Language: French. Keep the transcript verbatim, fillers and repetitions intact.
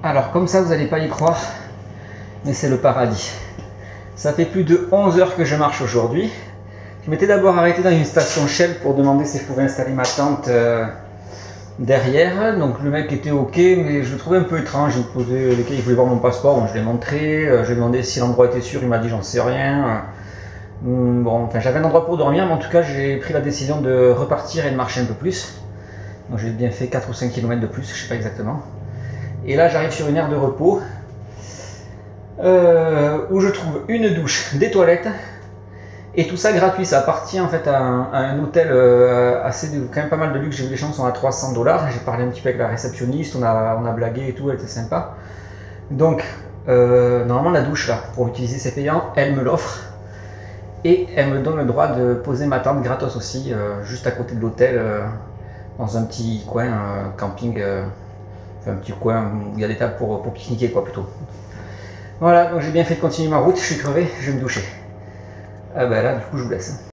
Alors comme ça vous n'allez pas y croire, mais c'est le paradis. Ça fait plus de onze heures que je marche aujourd'hui. Je m'étais d'abord arrêté dans une station Shell pour demander si je pouvais installer ma tente euh, derrière. Donc le mec était ok, mais je le trouvais un peu étrange. Il me posait lesquels il voulait voir mon passeport, bon, je l'ai montré. Je lui ai demandé si l'endroit était sûr, il m'a dit j'en sais rien. Bon, enfin j'avais un endroit pour dormir, mais en tout cas j'ai pris la décision de repartir et de marcher un peu plus. Donc j'ai bien fait quatre ou cinq kilomètres de plus, je sais pas exactement. Et là j'arrive sur une aire de repos euh, où je trouve une douche, des toilettes et tout ça gratuit. Ça appartient en fait à un, à un hôtel euh, assez de, quand même pas mal de luxe. J'ai vu les chambres sont à trois cents dollars. J'ai parlé un petit peu avec la réceptionniste, on a, on a blagué et tout, elle était sympa. Donc euh, normalement la douche là pour utiliser c'est payant, elle me l'offre. Et elle me donne le droit de poser ma tente gratos aussi, euh, juste à côté de l'hôtel, euh, dans un petit coin euh, camping, euh, enfin un petit coin où il y a des tables pour, pour pique-niquer quoi plutôt. Voilà, donc j'ai bien fait de continuer ma route, je suis crevé, je vais me doucher. Ah bah là du coup je vous laisse.